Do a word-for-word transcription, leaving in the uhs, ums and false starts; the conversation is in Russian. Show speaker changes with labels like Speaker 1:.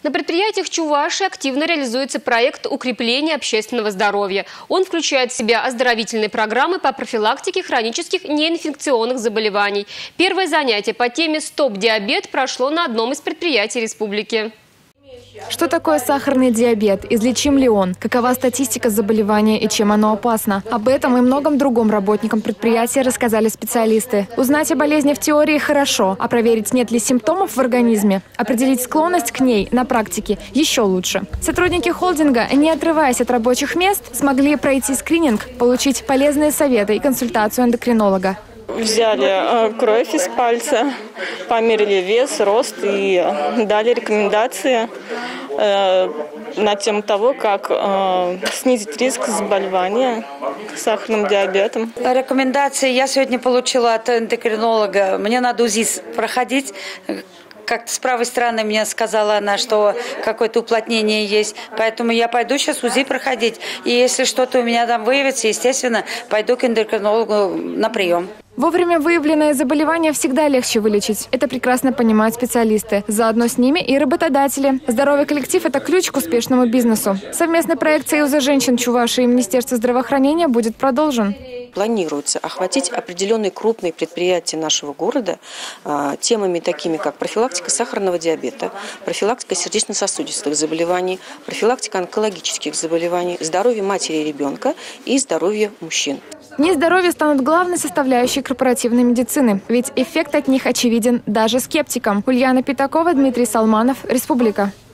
Speaker 1: На предприятиях Чувашии активно реализуется проект укрепления общественного здоровья. Он включает в себя оздоровительные программы по профилактике хронических неинфекционных заболеваний. Первое занятие по теме «Стоп-диабет» прошло на одном из предприятий республики.
Speaker 2: Что такое сахарный диабет? Излечим ли он? Какова статистика заболевания и чем оно опасно? Об этом и многом другом работникам предприятия рассказали специалисты. Узнать о болезни в теории хорошо, а проверить, нет ли симптомов в организме, определить склонность к ней на практике еще лучше. Сотрудники холдинга, не отрываясь от рабочих мест, смогли пройти скрининг, получить полезные советы и консультацию эндокринолога.
Speaker 3: Взяли э, кровь из пальца, померили вес, рост и дали рекомендации э, на тему того, как э, снизить риск заболевания сахарным диабетом.
Speaker 4: Рекомендации я сегодня получила от эндокринолога. Мне надо УЗИ проходить. Как-то с правой стороны мне сказала она, что какое-то уплотнение есть. Поэтому я пойду сейчас УЗИ проходить. И если что-то у меня там выявится, естественно, пойду к эндокринологу на прием.
Speaker 2: Вовремя выявленное заболевание всегда легче вылечить. Это прекрасно понимают специалисты. Заодно с ними и работодатели. Здоровый коллектив – это ключ к успешному бизнесу. Совместный проект Союза женщин Чувашии и Министерства здравоохранения будет продолжен.
Speaker 5: Планируется охватить определенные крупные предприятия нашего города а, темами такими, как профилактика сахарного диабета, профилактика сердечно-сосудистых заболеваний, профилактика онкологических заболеваний, здоровье матери и ребенка и здоровье мужчин.
Speaker 2: Дни здоровья станут главной составляющей корпоративной медицины, ведь эффект от них очевиден даже скептикам. Ульяна Пятакова, Дмитрий Салманов, Республика.